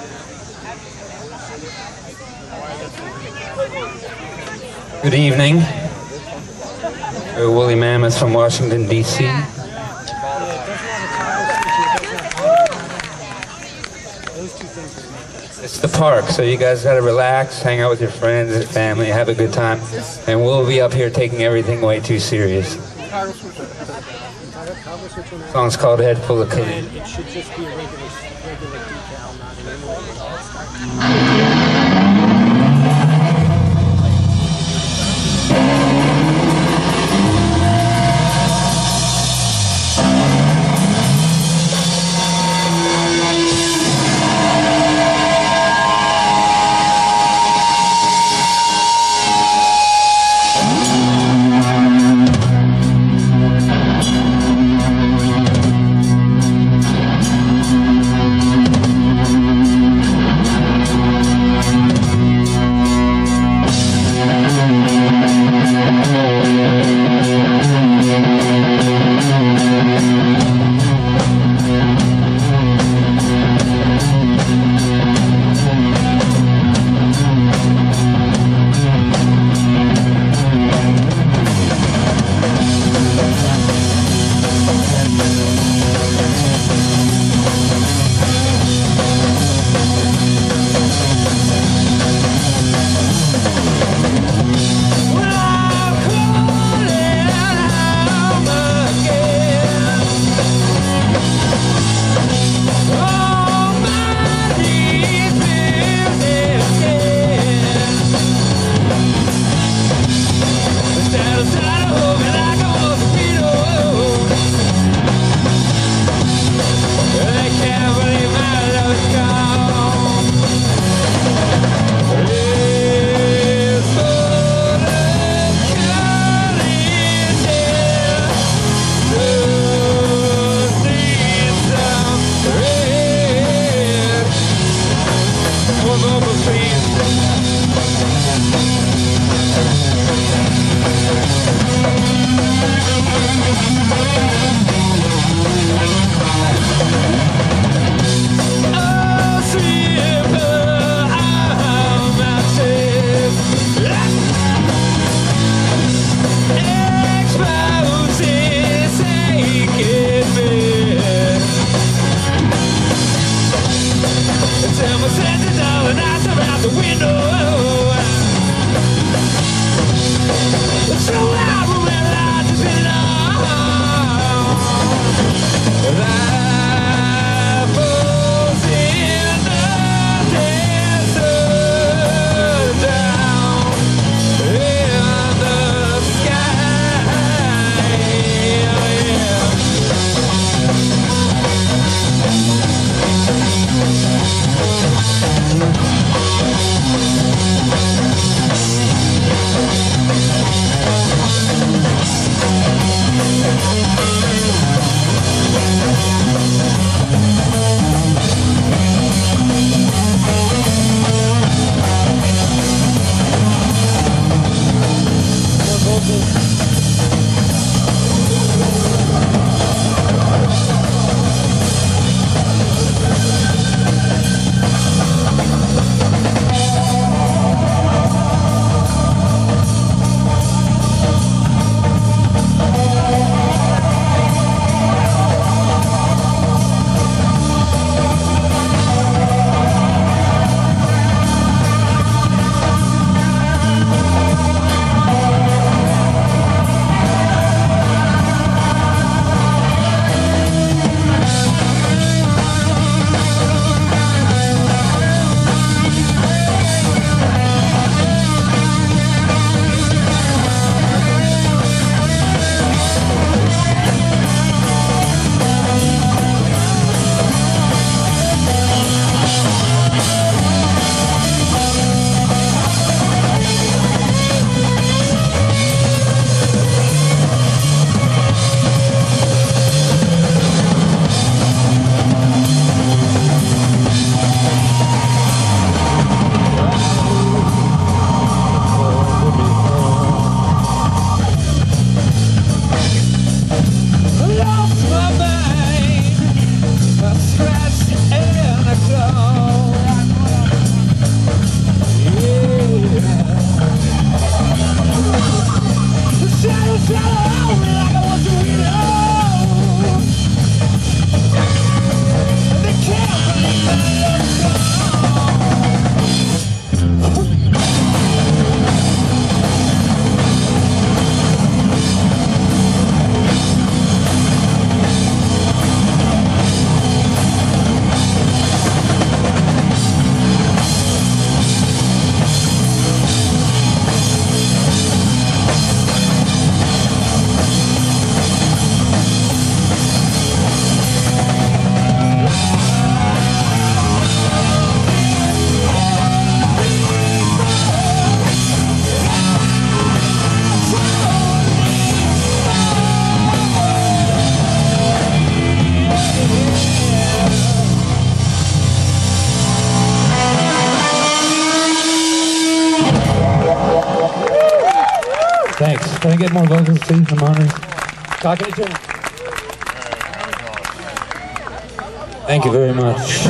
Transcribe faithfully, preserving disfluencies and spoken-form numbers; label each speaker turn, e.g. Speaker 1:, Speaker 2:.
Speaker 1: Good evening. We're Woolly Mammoth from Washington, D C It's the park, so you guys gotta relax, hang out with your friends and family, have a good time. And we'll be up here taking everything way too serious. The song's called Head Full of Clean.
Speaker 2: It should just be a regular, regular decal, not an inlay.
Speaker 1: Thanks. Can I get more vocals, please, from honors? Talking to Jim. Thank you very much.